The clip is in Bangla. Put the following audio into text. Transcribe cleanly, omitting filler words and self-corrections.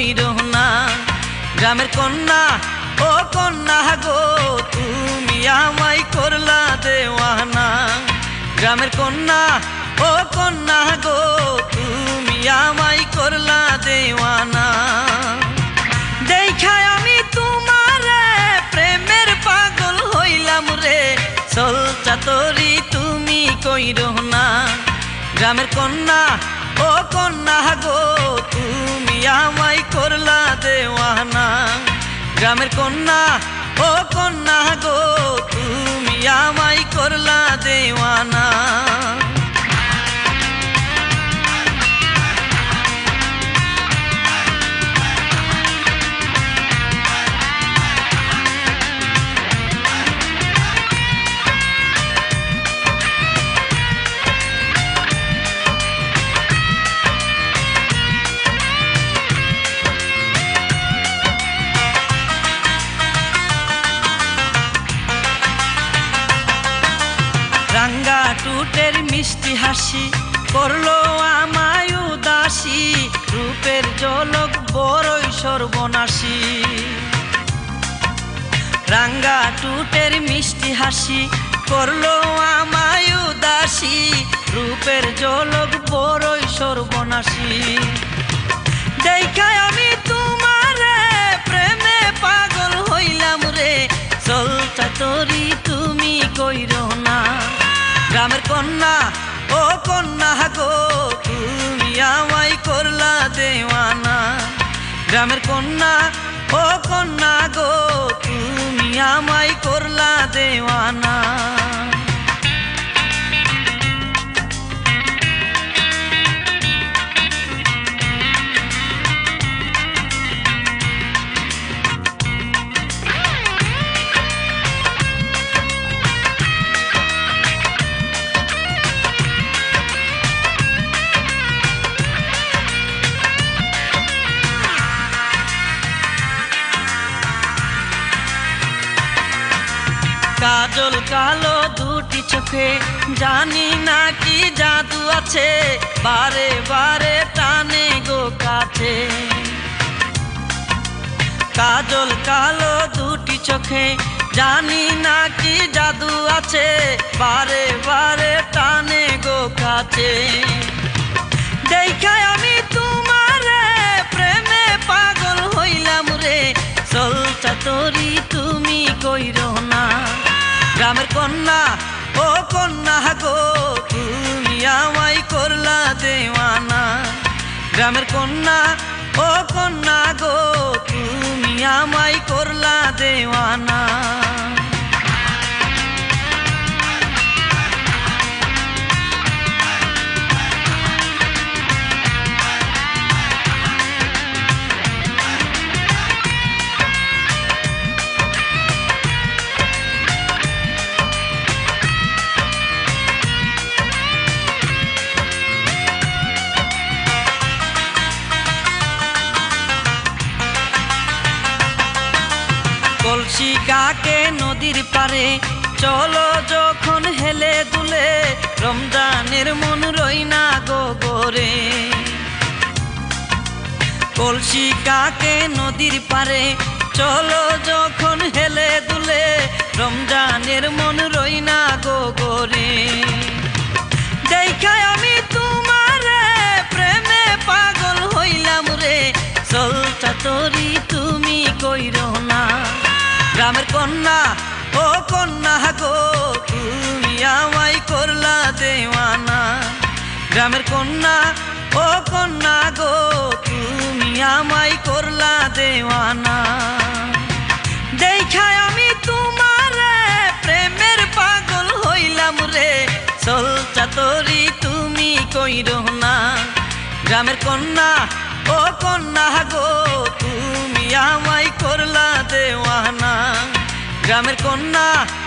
কইরো না। গ্রামের কন্যা ও কন্যা গো তুমি আমায় করলা দেওয়ানা। গ্রামের কন্যা ও কন্যা গো তুমি আমায় করলা দেওয়ানা। দেখায় আমি তোমারে প্রেমের পাগল হইলাম রে, চলতা তোরি তুমি কইরো না। গ্রামের কন্যা ও কন্যা গো তুমি আমায় করলা দেওয়ানা। গ্রামের কন্যা ও কন্যা গো তুমি আমায় করলা দেওয়ানা। রাঙ্গা টুটের মিষ্টি হাসি করলো আমায় উদাসী, রূপের ঝলক বড়ই সর্বনাশী। রাঙ্গা টুটের মিষ্টি হাসি করলো আমায় উদাসী, রূপের ঝলক বড়ই সর্বনাশী। দেখায় আমি তোমারে প্রেমে পাগল হইলাম রে, চলতা তোরি তুমি কইরো না। গ্রামের কন্যা ও কন্যা গো তুমি আমায় করলা দেওয়ানা। গ্রামের কন্যা ও কন্যা গো তুমি আমায় করলা দেওয়ানা। কাজল কালো দুটি চোখে জানি না কি জাদু আছে, বারে বারে টানে গো কাছে। কাজল কালো দুটি চোখে জানি না কি জাদু আছে, বারে বারে টানে গো কাছে। দেখায় আমি তোমারে প্রেমে পাগল হইলাম রে, চলতা তোরি তুমি কইরো না। গ্রামের কন্যা ও কন্যা গো তুমি আমায় করলা দেওয়ানা। গ্রামের কন্যা ও কন্যা গো তুমি আমায় করলা দেওয়ানা। কলসি কাকে নদীর পারে চলো যখন হেলে দুলে, রমজানের মন রইনা গো গোরে। কলসি কাকে নদীর পারে চলো যখন হেলে দুলে, রমজানের মন রইনা গো গোরে। দেখায় আমি তোমারে প্রেমে পাগল হইলাম রে, চলতা তোরি তুমি কইরো না। গ্রামের কন্যা ও কন্যা গো তুমি আমায় করলা দেওয়ানা। গ্রামের কন্যা ও কন্যা গো তুমি আমায় করলা দেওয়ানা। দেখায় আমি তোমারে প্রেমের পাগল হইলাম রে, চলতা তোরি তুমি কইরো না। গ্রামের কন্যা ও কন্যা গো তুমি আমায় করলা দেওয়ানা। গ্রামের কন্যা